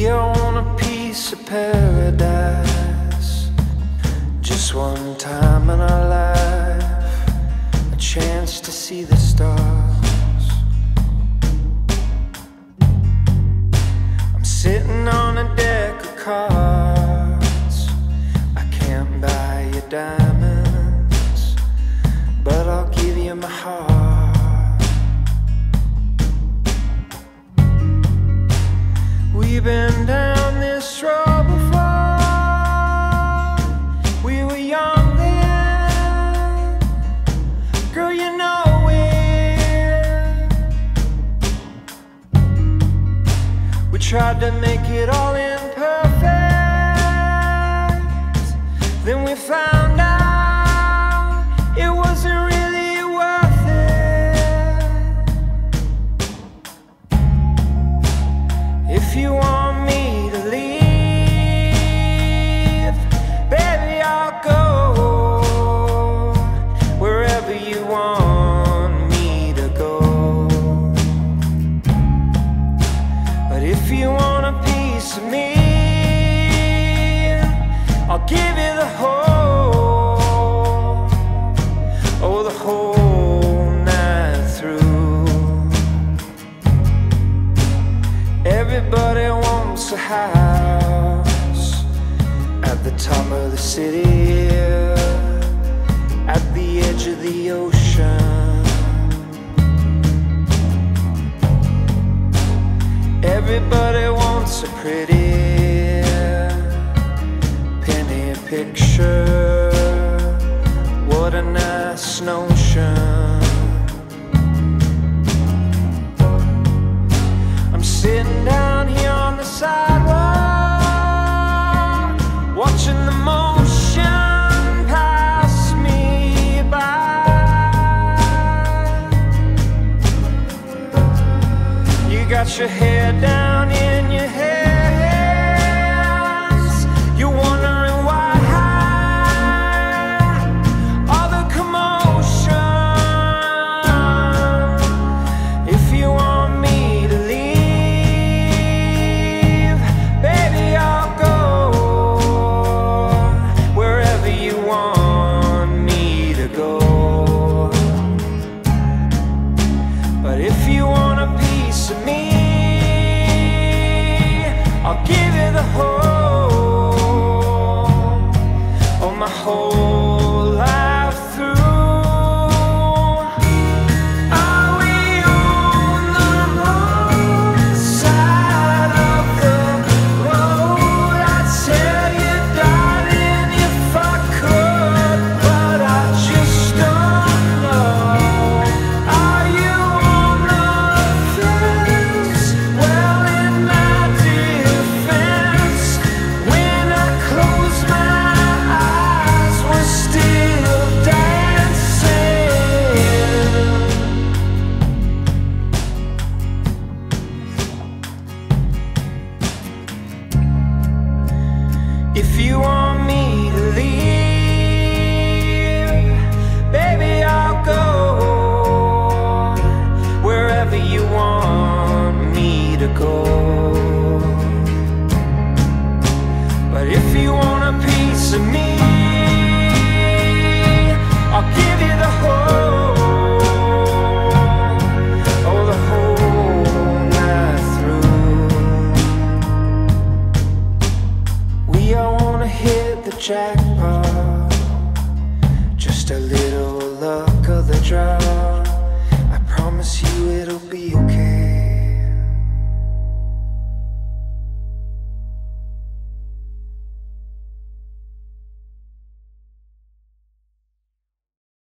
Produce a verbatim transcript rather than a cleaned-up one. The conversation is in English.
We all want a piece of paradise, just one time in our life, a chance to see the stars. I'm sitting on a deck of cards. I can't buy you diamonds, but I'll give you my heart. We've been down this road before. We were young then, girl, you know it. We tried to make it all imperfect, then we found out it wasn't really worth it. If you want me to leave, baby, I'll go wherever you want me to go. But if you want a piece of me, I'll give you the whole, oh, the whole night through. Everybody wants a house at the top of the city, at the edge of the ocean. Everybody wants a pretty penny picture. What a nice notion. I'm sitting down here on the sidewalk, watching the motion pass me by. You got your head down in your hands, you're wondering why all the commotion. If you want me to leave, baby, I'll go wherever you want me to go. But if you want a piece of me, I'll give you the whole, oh, my whole life through. Are we on the wrong side of the road? I'd tell you, darling, if I could, but I just don't know. Are you on the fence? Well, in my defense, when I close my eyes, we're still dancing. If you want me to leave, baby, I'll go wherever you want me to go. But if you want a piece of me, I'll give you the whole, oh, the whole night through. We all wanna hit the jackpot,